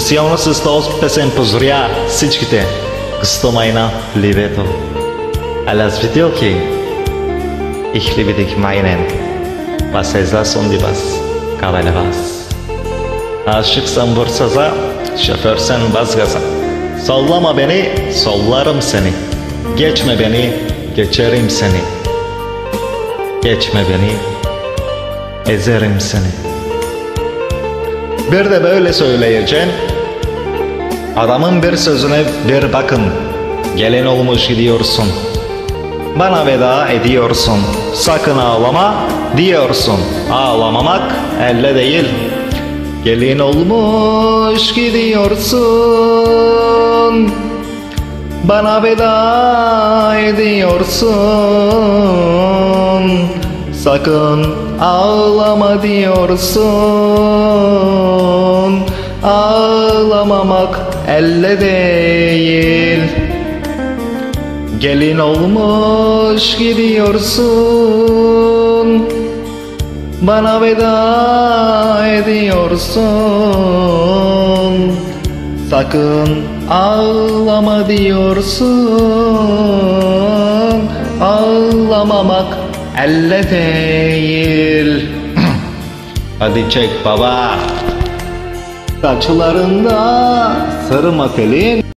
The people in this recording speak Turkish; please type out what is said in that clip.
Discussione si sta sempre zria, sičkite, gustomajna liveto. Alas video ki, ich liebe dich meinen, was esas und was, kavale vas. Aşıksan bursaza, şoförsen bas gaza. Sallama beni, sollarım seni. Geçme beni, geçerim seni. Geçme beni, ezerim seni. Bir de böyle söyleyeceğim. Adamın bir sözüne bir bakın. Gelin olmuş gidiyorsun. Bana veda ediyorsun. Sakın ağlama diyorsun. Ağlamamak elde değil. Gelin olmuş gidiyorsun. Bana veda ediyorsun. Sakın ağlama diyorsun. Ağlamamak elde değil. Gelin olmuş gidiyorsun. Bana veda ediyorsun. Sakın ağlama diyorsun. Ağlamamak elde değil. Hadi çek baba. Saçlarında sarı matelin.